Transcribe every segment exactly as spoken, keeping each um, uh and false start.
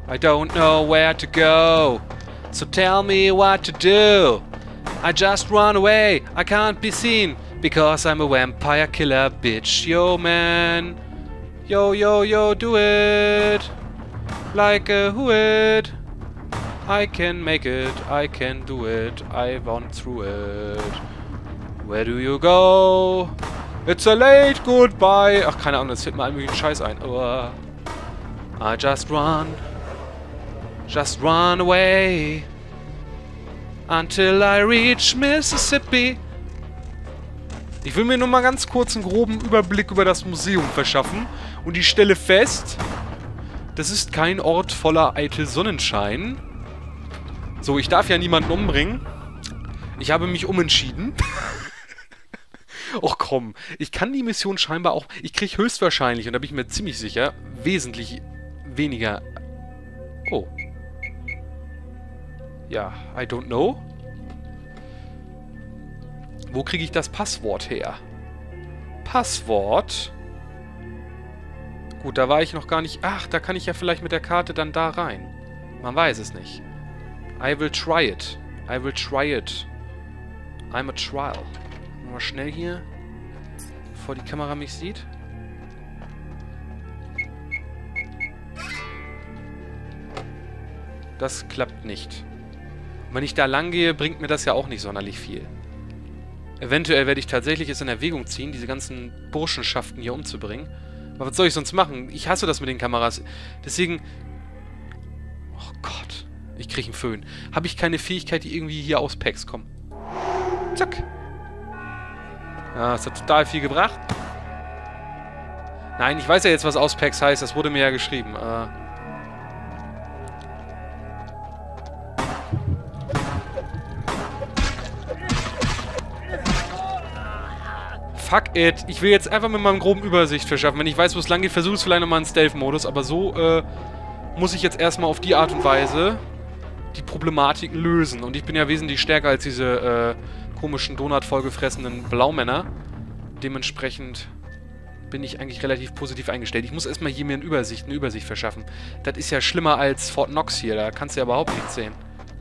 I don't know where to go. So tell me what to do. I just run away. I can't be seen. Because I'm a vampire killer bitch. Yo, man. Yo, yo, yo, do it. Like a who-it. I can make it. I can do it. I want through it. Where do you go? It's a late goodbye. Ach, keine Ahnung, das fällt mir all möglichen Scheiß ein. Oh. I just run. Just run away. Until I reach Mississippi. Ich will mir nur mal ganz kurz einen groben Überblick über das Museum verschaffen. Und ich stelle fest, das ist kein Ort voller eitel Sonnenschein. So, ich darf ja niemanden umbringen. Ich habe mich umentschieden. Och komm, ich kann die Mission scheinbar auch... Ich kriege höchstwahrscheinlich, und da bin ich mir ziemlich sicher, wesentlich weniger... Oh. Ja, I don't know. Wo kriege ich das Passwort her? Passwort? Gut, da war ich noch gar nicht... Ach, da kann ich ja vielleicht mit der Karte dann da rein. Man weiß es nicht. I will try it. I will try it. I'm a trial. Mal schnell hier, bevor die Kamera mich sieht. Das klappt nicht. Und wenn ich da lang gehe, bringt mir das ja auch nicht sonderlich viel. Eventuell werde ich tatsächlich es in Erwägung ziehen, diese ganzen Burschenschaften hier umzubringen. Aber was soll ich sonst machen? Ich hasse das mit den Kameras. Deswegen... Oh Gott. Ich kriege einen Föhn. Habe ich keine Fähigkeit, die irgendwie hier aus Packs kommt. Zack. Ja, das hat total viel gebracht. Nein, ich weiß ja jetzt, was Auspacks heißt. Das wurde mir ja geschrieben. Äh Fuck it. Ich will jetzt einfach mit meinem groben Übersicht verschaffen. Wenn ich weiß, wo es lang geht, versuche ich es vielleicht nochmal in Stealth-Modus. Aber so äh, muss ich jetzt erstmal auf die Art und Weise die Problematiken lösen. Und ich bin ja wesentlich stärker als diese... Äh, komischen Donut vollgefressenen Blaumänner. Dementsprechend bin ich eigentlich relativ positiv eingestellt. Ich muss erstmal hier mir eine Übersicht, eine Übersicht verschaffen. Das ist ja schlimmer als Fort Knox hier. Da kannst du ja überhaupt nichts sehen.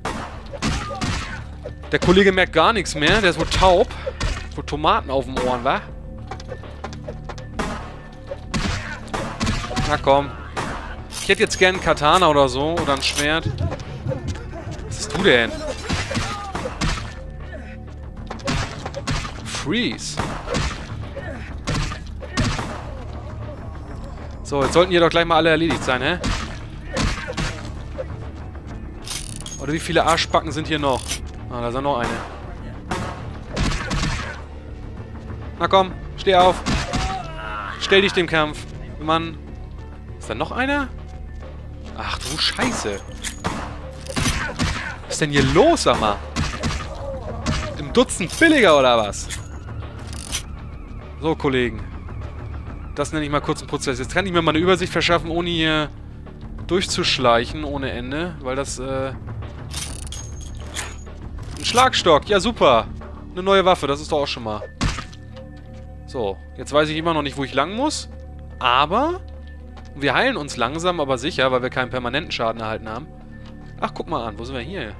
Der Kollege merkt gar nichts mehr. Der ist wohl taub. Wo Tomaten auf dem Ohren, wa? Na komm. Ich hätte jetzt gern einen Katana oder so. Oder ein Schwert. Was bist du denn? Freeze. So, jetzt sollten hier doch gleich mal alle erledigt sein, hä? Oder wie viele Arschbacken sind hier noch? Ah, da ist noch eine. Na komm, steh auf. Stell dich dem Kampf. Mann. Ist da noch einer? Ach du Scheiße. Was ist denn hier los, sag mal? Im Dutzend billiger oder was? So, Kollegen. Das nenne ich mal kurz einen Prozess. Jetzt kann ich mir mal eine Übersicht verschaffen, ohne hier durchzuschleichen, ohne Ende. Weil das, äh... ein Schlagstock. Ja, super. Eine neue Waffe, das ist doch auch schon mal. So, jetzt weiß ich immer noch nicht, wo ich lang muss. Aber wir heilen uns langsam, aber sicher, weil wir keinen permanenten Schaden erhalten haben. Ach, guck mal an. Wo sind wir hier?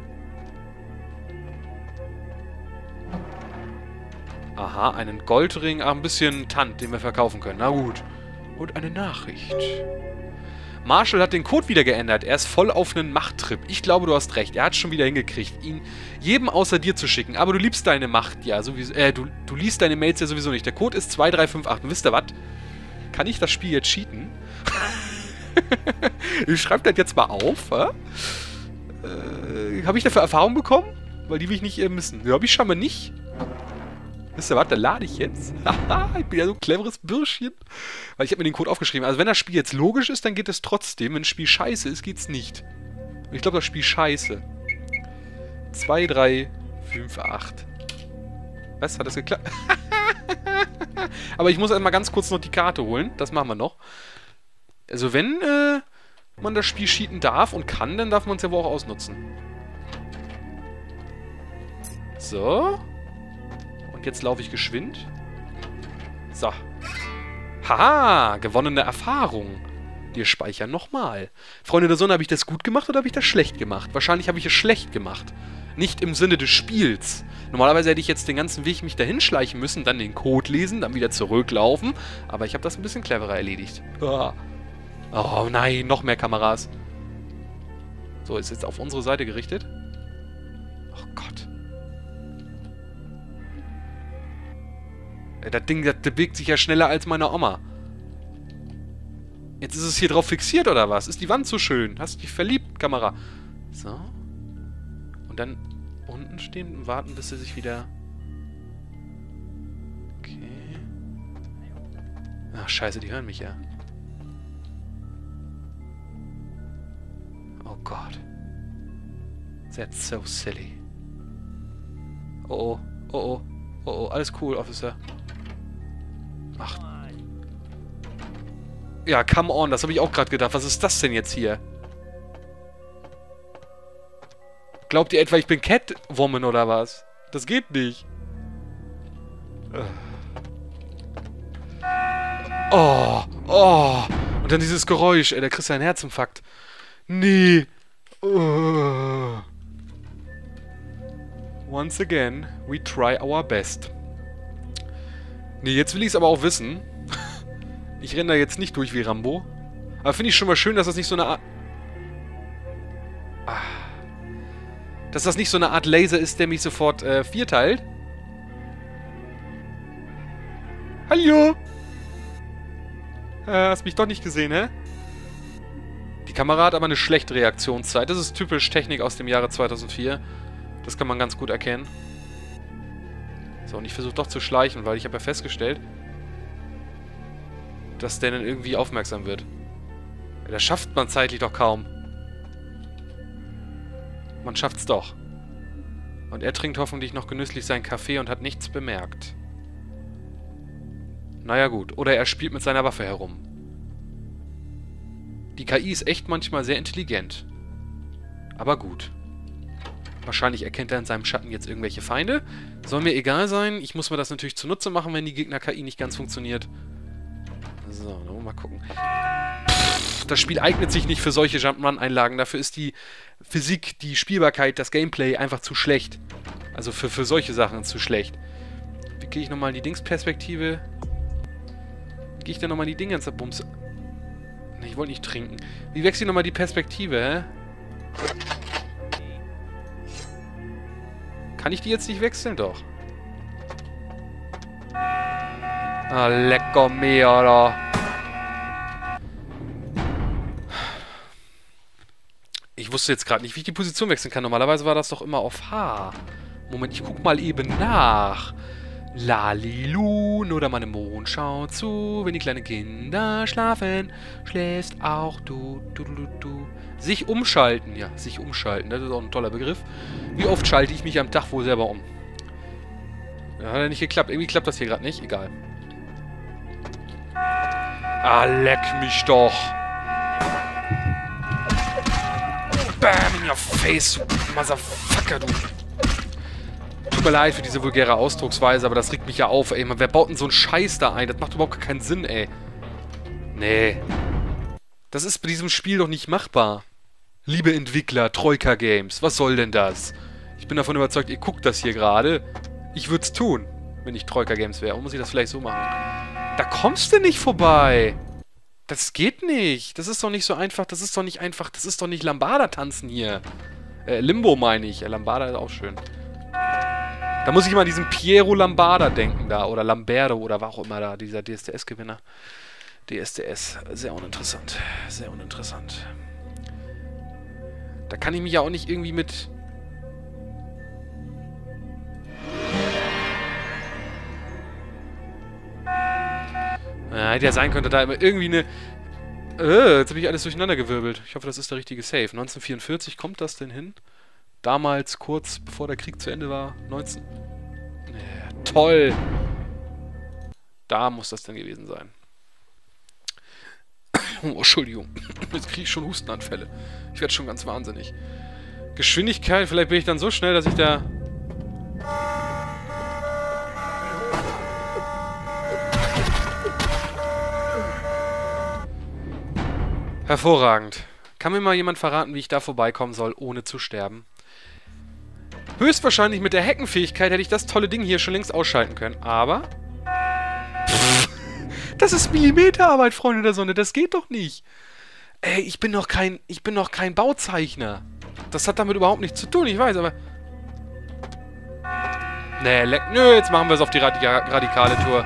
Aha, einen Goldring. Ach, ein bisschen Tant, den wir verkaufen können. Na gut. Und eine Nachricht. Marshall hat den Code wieder geändert. Er ist voll auf einen Machttrip. Ich glaube, du hast recht. Er hat es schon wieder hingekriegt, ihn jedem außer dir zu schicken. Aber du liebst deine Macht ja sowieso. Äh, du, du liest deine Mails ja sowieso nicht. Der Code ist zwei drei fünf acht. Und wisst ihr was? Kann ich das Spiel jetzt cheaten? Ich schreibe das jetzt mal auf. Äh? Äh, habe ich dafür Erfahrung bekommen? Weil die will ich nicht äh, missen. Ja, habe ich scheinbar nicht. Wisst ihr was, da lade ich jetzt. Ich bin ja so ein cleveres Bürschchen. Weil ich habe mir den Code aufgeschrieben. Also wenn das Spiel jetzt logisch ist, dann geht es trotzdem. Wenn das Spiel scheiße ist, geht's nicht. Und ich glaube, das Spiel scheiße. zwei drei fünf acht. Was? Hat das geklappt? Aber ich muss erstmal ganz kurz noch die Karte holen. Das machen wir noch. Also wenn äh, man das Spiel cheaten darf und kann, dann darf man es ja wohl auch ausnutzen. So. Und jetzt laufe ich geschwind. So. Haha, gewonnene Erfahrung. Wir speichern nochmal. Freunde der Sonne, habe ich das gut gemacht oder habe ich das schlecht gemacht? Wahrscheinlich habe ich es schlecht gemacht. Nicht im Sinne des Spiels. Normalerweise hätte ich jetzt den ganzen Weg mich dahin schleichen müssen, dann den Code lesen, dann wieder zurücklaufen. Aber ich habe das ein bisschen cleverer erledigt. Oh, oh nein, noch mehr Kameras. So, ist jetzt auf unsere Seite gerichtet. Oh Gott. Das Ding, das bewegt sich ja schneller als meine Oma. Jetzt ist es hier drauf fixiert, oder was? Ist die Wand so schön? Hast du dich verliebt, Kamera? So. Und dann unten stehen und warten, bis sie sich wieder... Okay. Ach, scheiße, die hören mich ja. Oh Gott. That's so silly. Oh, oh. Oh, oh. Oh, oh. Alles cool, Officer. Ach. Ja, come on. Das habe ich auch gerade gedacht. Was ist das denn jetzt hier? Glaubt ihr etwa, ich bin Catwoman oder was? Das geht nicht. Oh, oh. Und dann dieses Geräusch. Ey, da kriegst du einen Herzinfarkt. Nee. Oh. Once again, we try our best. Nee, jetzt will ich es aber auch wissen. Ich renne da jetzt nicht durch wie Rambo. Aber finde ich schon mal schön, dass das nicht so eine Art... Ah. Dass das nicht so eine Art Laser ist, der mich sofort äh, vierteilt. Hallo! Äh, hast mich doch nicht gesehen, hä? Die Kamera hat aber eine schlechte Reaktionszeit. Das ist typisch Technik aus dem Jahre zweitausendvier. Das kann man ganz gut erkennen. So, und ich versuche doch zu schleichen, weil ich habe ja festgestellt, dass der dann irgendwie aufmerksam wird. Ja, das schafft man zeitlich doch kaum. Man schafft's doch. Und er trinkt hoffentlich noch genüsslich seinen Kaffee und hat nichts bemerkt. Naja gut, oder er spielt mit seiner Waffe herum. Die K I ist echt manchmal sehr intelligent. Aber gut. Wahrscheinlich erkennt er in seinem Schatten jetzt irgendwelche Feinde. Soll mir egal sein. Ich muss mir das natürlich zunutze machen, wenn die Gegner-K I nicht ganz funktioniert. So, mal gucken. Pff, das Spiel eignet sich nicht für solche Jump'n'Run-Einlagen. Dafür ist die Physik, die Spielbarkeit, das Gameplay einfach zu schlecht. Also für, für solche Sachen zu schlecht. Wie gehe ich nochmal in die Dingsperspektive? Wie gehe ich denn nochmal in die Dinge ins Bums? Ne, ich wollte nicht trinken. Wie wechsle ich nochmal die Perspektive, hä? Kann ich die jetzt nicht wechseln? Doch. Ah, lecker mehr, oder? Ich wusste jetzt gerade nicht, wie ich die Position wechseln kann. Normalerweise war das doch immer auf H. Moment, ich guck mal eben nach. Lalilu, nur der Mann im Mond schaut zu. Wenn die kleinen Kinder schlafen, schläfst auch du, du, du, du. Sich umschalten, ja, sich umschalten. Das ist auch ein toller Begriff. Wie oft schalte ich mich am Tag wohl selber um? Ja, hat ja nicht geklappt. Irgendwie klappt das hier gerade nicht. Egal. Ah, leck mich doch. Bam in your face, Motherfucker, du. Tut mir leid für diese vulgäre Ausdrucksweise, aber das regt mich ja auf, ey. Wer baut denn so einen Scheiß da ein? Das macht überhaupt keinen Sinn, ey. Nee. Das ist bei diesem Spiel doch nicht machbar. Liebe Entwickler, Troika Games, was soll denn das? Ich bin davon überzeugt, ihr guckt das hier gerade. Ich würde es tun, wenn ich Troika Games wäre. Und muss ich das vielleicht so machen? Da kommst du nicht vorbei. Das geht nicht. Das ist doch nicht so einfach. Das ist doch nicht einfach. Das ist doch nicht Lambada-Tanzen hier. Äh, Limbo meine ich. Ja, Lambada ist auch schön. Da muss ich immer an diesen Piero Lambada denken da. Oder Lamberto oder was auch immer da. Dieser D S D S-Gewinner. D S D S. Sehr uninteressant. Sehr uninteressant. Da kann ich mich ja auch nicht irgendwie mit... Ja, hätte ja sein könnte, da immer irgendwie eine... Äh, jetzt habe ich alles durcheinandergewirbelt. Ich hoffe, das ist der richtige Save. neunzehnhundertvierundvierzig, kommt das denn hin? Damals, kurz bevor der Krieg zu Ende war. neunzehn... Ja, toll! Da muss das denn gewesen sein. Oh, Entschuldigung. Jetzt kriege ich schon Hustenanfälle. Ich werde schon ganz wahnsinnig. Geschwindigkeit, vielleicht bin ich dann so schnell, dass ich da... Hervorragend. Kann mir mal jemand verraten, wie ich da vorbeikommen soll, ohne zu sterben? Höchstwahrscheinlich mit der Heckenfähigkeit hätte ich das tolle Ding hier schon längst ausschalten können, aber... Pff, das ist Millimeterarbeit, Freunde der Sonne, das geht doch nicht. Ey, ich bin doch kein... Ich bin doch kein Bauzeichner. Das hat damit überhaupt nichts zu tun, ich weiß, aber... Nee, leck... Nö, jetzt machen wir es auf die Radika radikale Tour.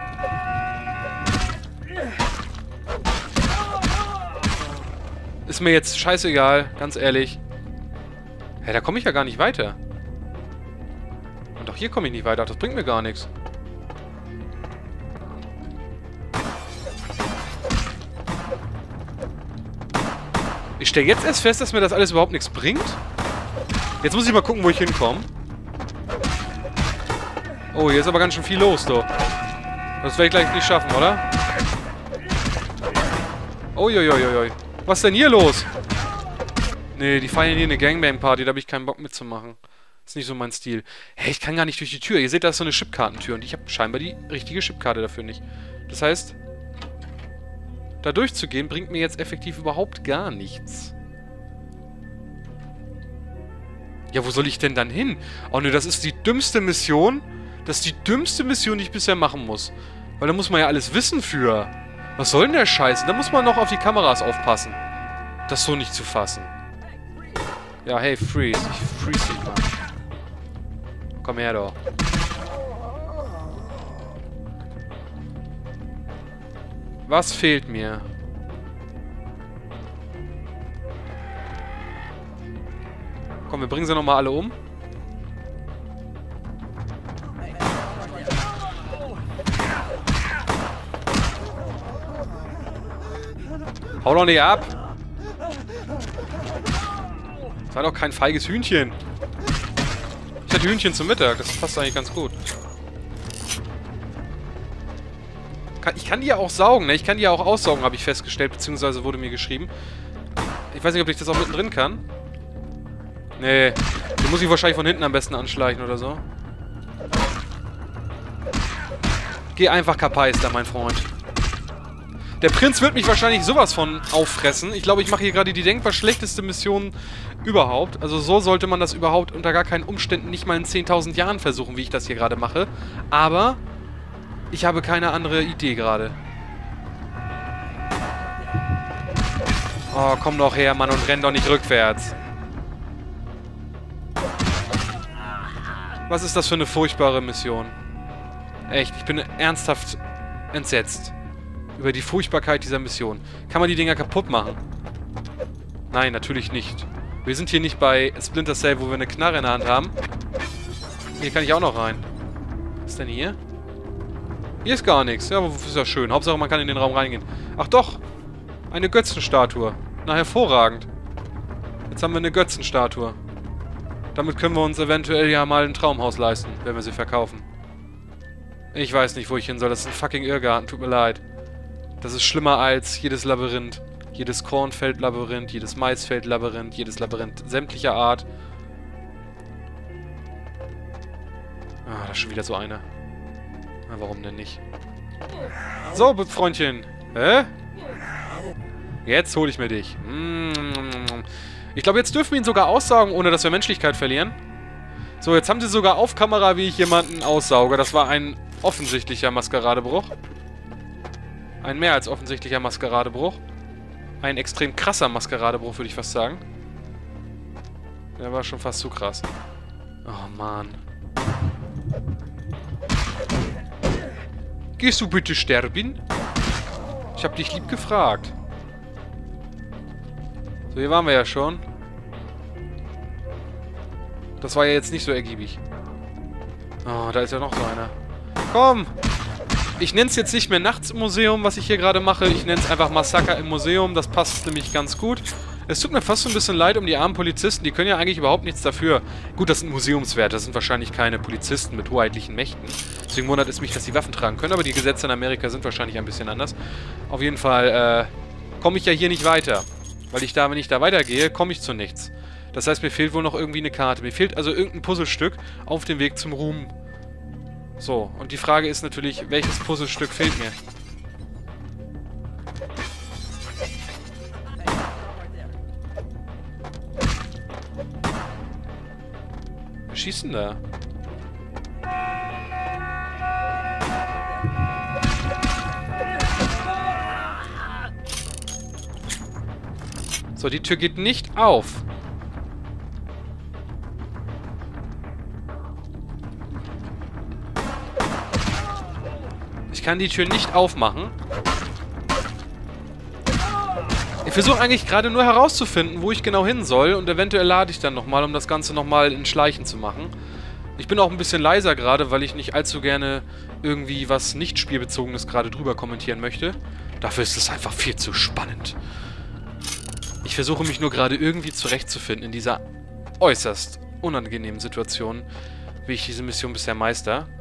Ist mir jetzt scheißegal, ganz ehrlich. Hä, hey, da komme ich ja gar nicht weiter. Und auch hier komme ich nicht weiter. Das bringt mir gar nichts. Ich stelle jetzt erst fest, dass mir das alles überhaupt nichts bringt. Jetzt muss ich mal gucken, wo ich hinkomme. Oh, hier ist aber ganz schön viel los, du. Das werde ich gleich nicht schaffen, oder? Uiuiuiui. Was ist denn hier los? Nee, die feiern hier eine Gangbang-Party, da habe ich keinen Bock mitzumachen. Ist nicht so mein Stil. Hey, ich kann gar nicht durch die Tür. Ihr seht, da ist so eine Chipkartentür und ich habe scheinbar die richtige Chipkarte dafür nicht. Das heißt, da durchzugehen bringt mir jetzt effektiv überhaupt gar nichts. Ja, wo soll ich denn dann hin? Oh ne, das ist die dümmste Mission. Das ist die dümmste Mission, die ich bisher machen muss. Weil da muss man ja alles wissen für. Was soll denn der Scheiß? Da muss man noch auf die Kameras aufpassen. Das so nicht zu fassen. Ja, hey, freeze. Ich freeze dich mal. Komm her, doch. Was fehlt mir? Komm, wir bringen sie nochmal alle um. Hau doch nicht ab! Sei doch kein feiges Hühnchen. Ich hatte Hühnchen zum Mittag, das passt eigentlich ganz gut. Ich kann die ja auch saugen, ne? Ich kann die ja auch aussaugen, habe ich festgestellt, beziehungsweise wurde mir geschrieben. Ich weiß nicht, ob ich das auch mittendrin kann. Nee, den muss ich wahrscheinlich von hinten am besten anschleichen oder so. Geh einfach Kapaister, mein Freund. Der Prinz wird mich wahrscheinlich sowas von auffressen. Ich glaube, ich mache hier gerade die denkbar schlechteste Mission überhaupt. Also so sollte man das überhaupt unter gar keinen Umständen nicht mal in zehntausend Jahren versuchen, wie ich das hier gerade mache. Aber ich habe keine andere Idee gerade. Oh, komm doch her, Mann, und renn doch nicht rückwärts. Was ist das für eine furchtbare Mission? Echt, ich bin ernsthaft entsetzt über die Furchtbarkeit dieser Mission. Kann man die Dinger kaputt machen? Nein, natürlich nicht. Wir sind hier nicht bei Splinter Cell, wo wir eine Knarre in der Hand haben. Hier kann ich auch noch rein. Was ist denn hier? Hier ist gar nichts. Ja, ist ja schön. Hauptsache, man kann in den Raum reingehen. Ach doch! Eine Götzenstatue. Na, hervorragend. Jetzt haben wir eine Götzenstatue. Damit können wir uns eventuell ja mal ein Traumhaus leisten, wenn wir sie verkaufen. Ich weiß nicht, wo ich hin soll. Das ist ein fucking Irrgarten. Tut mir leid. Das ist schlimmer als jedes Labyrinth. Jedes Kornfeld-Labyrinth, jedes Maisfeld-Labyrinth, jedes Labyrinth sämtlicher Art. Ah, da ist schon wieder so eine. Na, warum denn nicht? So, Freundchen. Hä? Jetzt hole ich mir dich. Ich glaube, jetzt dürfen wir ihn sogar aussaugen, ohne dass wir Menschlichkeit verlieren. So, jetzt haben sie sogar auf Kamera, wie ich jemanden aussauge. Das war ein offensichtlicher Maskeradebruch. Ein mehr als offensichtlicher Maskeradebruch. Ein extrem krasser Maskeradebruch, würde ich fast sagen. Der war schon fast zu krass. Oh, Mann. Gehst du bitte sterben? Ich hab dich lieb gefragt. So, hier waren wir ja schon. Das war ja jetzt nicht so ergiebig. Oh, da ist ja noch so einer. Komm! Ich nenne es jetzt nicht mehr Nachts im Museum, was ich hier gerade mache. Ich nenne es einfach Massaker im Museum. Das passt nämlich ganz gut. Es tut mir fast so ein bisschen leid um die armen Polizisten. Die können ja eigentlich überhaupt nichts dafür. Gut, das sind Museumswerte. Das sind wahrscheinlich keine Polizisten mit hoheitlichen Mächten. Deswegen wundert es mich, dass sie Waffen tragen können. Aber die Gesetze in Amerika sind wahrscheinlich ein bisschen anders. Auf jeden Fall äh, komme ich ja hier nicht weiter. Weil ich da, wenn ich da weitergehe, komme ich zu nichts. Das heißt, mir fehlt wohl noch irgendwie eine Karte. Mir fehlt also irgendein Puzzlestück auf dem Weg zum Ruhm. So, und die Frage ist natürlich, welches Puzzlestück fehlt mir? schießt denn da? So, die Tür geht nicht auf. Ich kann die Tür nicht aufmachen. Ich versuche eigentlich gerade nur herauszufinden, wo ich genau hin soll. Und eventuell lade ich dann nochmal, um das Ganze nochmal in Schleichen zu machen. Ich bin auch ein bisschen leiser gerade, weil ich nicht allzu gerne irgendwie was nicht spielbezogenes gerade drüber kommentieren möchte. Dafür ist es einfach viel zu spannend. Ich versuche mich nur gerade irgendwie zurechtzufinden in dieser äußerst unangenehmen Situation, wie ich diese Mission bisher meister.